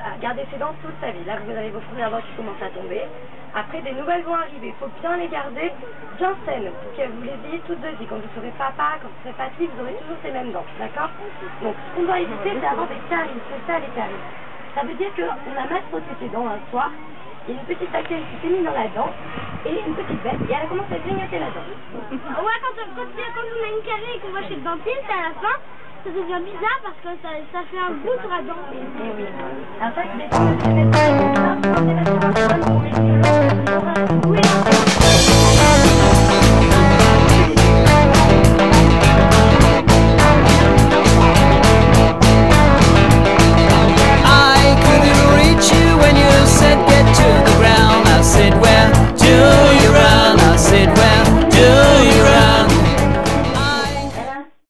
garder ses dents toute sa vie. Là, vous avez vos premières dents qui commencent à tomber. Après, des nouvelles vont arriver. Il faut bien les garder bien saines pour que vous les ayez toutes de vie. Quand vous serez papa, quand vous serez papy, vous aurez toujours ces mêmes dents. D'accord? Donc, ce qu'on doit éviter, c'est avoir des caries. C'est ça, les caries. Ça veut dire qu'on a mal frotté ses dents un soir. Il y a une petite bactérie qui s'est mise dans la dent et une petite bête et elle a commencé à grignoter la dent. Ouais, quand on a une carie et qu'on va chez le dentiste, à la fin, ça devient bizarre parce que ça fait un bout sur la dent. Et oui. En fait, les dents, c'est des bêtes.